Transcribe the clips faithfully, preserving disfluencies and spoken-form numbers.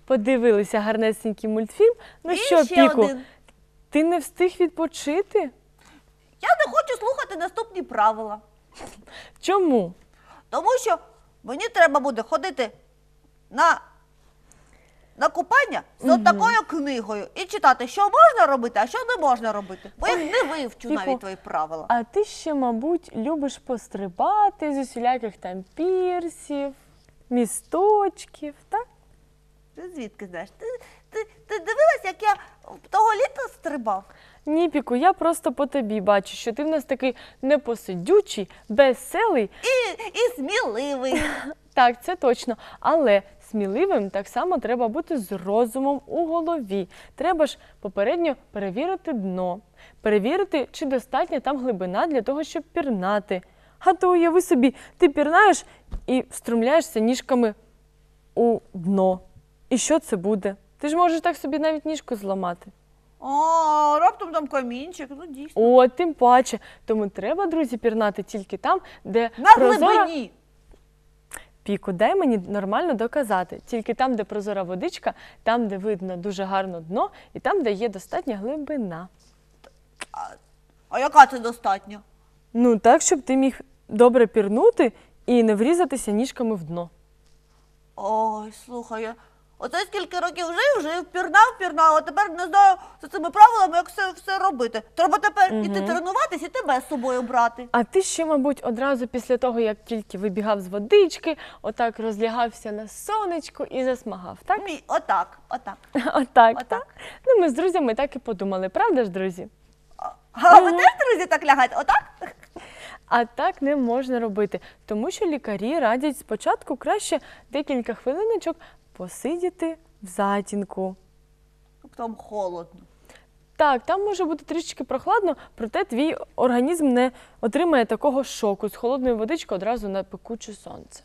подивилися гарнесенький мультфільм. Ну І що, ще Піку, один. ти не встиг відпочити? Я не хочу слухати наступні правила. Чому? Тому що мені треба буде ходити на, на купання з Мгм. такою книгою і читати, що можна робити, а що не можна робити. Бо я не вивчу Піку, навіть твої правила. А ти ще, мабуть, любиш пострибати з усіляких там пірсів, місточків, так? Ти звідки знаєш? Ти, ти, ти дивилась, як я того літа стрибав? Ні, Піку, я просто по тобі бачу, що ти в нас такий непосидючий, веселий. І, і сміливий. Так, це точно. Але сміливим так само треба бути з розумом у голові. Треба ж попередньо перевірити дно, перевірити, чи достатня там глибина для того, щоб пірнати. А то уяви собі, ти пірнаєш і встромляєшся ніжками у дно. І що це буде? Ти ж можеш так собі навіть ніжку зламати. О, раптом там камінчик, ну дійсно. О, тим паче. Тому треба, друзі, пірнати тільки там, де На прозора... глибині. Піку, дай мені нормально доказати. Тільки там, де прозора водичка, там, де видно дуже гарно дно, і там, де є достатня глибина. А, а яка це достатньо? Ну, так, щоб ти міг добре пірнути і не врізатися ніжками в дно. Ой, слухай, я оце скільки років жив, жив, пірнав, пірнав, а тепер не знаю за цими правилами, як все, все робити. Треба тепер Мгм. іти тренуватись і тебе з собою брати. А ти ще, мабуть, одразу після того, як тільки вибігав з водички, отак розлягався на сонечку і засмагав, так? Мій, отак, отак. Отак, Отак. так? Ну, ми з друзями так і подумали, правда ж, друзі? А ви теж, друзі, так лягаєте? Отак? А так не можна робити, тому що лікарі радять спочатку краще декілька хвилиночок посидіти в затінку. Там холодно. Так, там може бути трішечки прохладно, проте твій організм не отримає такого шоку з холодної водички одразу на пекуче сонце.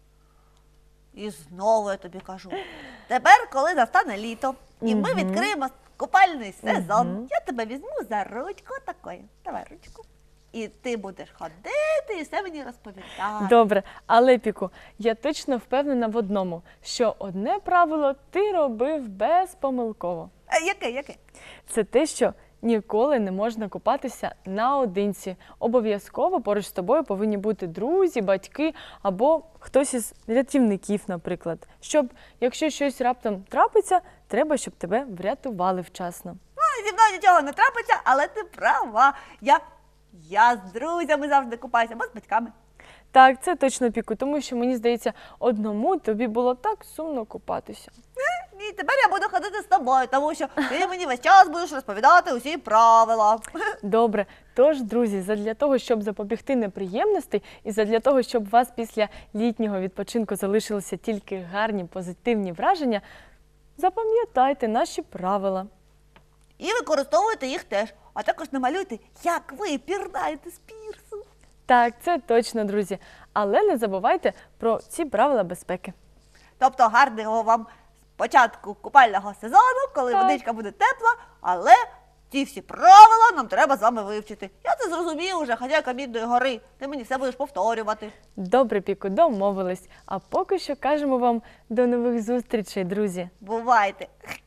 І знову я тобі кажу, тепер, коли настане літо, і ми Мгм. відкриємо купальний сезон, Мгм. я тебе візьму за ручку такою. Давай ручку. І ти будеш ходити і все мені розповідати. Добре, але, Піку, я точно впевнена в одному, що одне правило ти робив безпомилково. Е, яке, яке? Це те, що ніколи не можна купатися наодинці. Обов'язково поруч з тобою повинні бути друзі, батьки або хтось із рятівників, наприклад. Щоб, якщо щось раптом трапиться, треба, щоб тебе врятували вчасно. Ну, зі мною нічого не трапиться, але ти права. Я, я з друзями завжди купаюся, або з батьками. Так, це точно, Піку, тому що, мені здається, одному тобі було так сумно купатися. Ні, тепер я буду ходити з тобою, тому що ти мені весь час будеш розповідати усі правила. Добре, тож, друзі, задля того, щоб запобігти неприємностей і задля того, щоб у вас після літнього відпочинку залишилися тільки гарні, позитивні враження, запам'ятайте наші правила. І використовуйте їх теж. А також намалюйте, як ви пірнаєте з пірсу. Так, це точно, друзі. Але не забувайте про ці правила безпеки. Тобто гарного вам початку купального сезону, коли Так. водичка буде тепла, але ці всі правила нам треба з вами вивчити. Я це зрозумів уже, хоча Камінної гори. Ти мені все будеш повторювати. Добре, Піку, домовились. А поки що кажемо вам до нових зустрічей, друзі. Бувайте!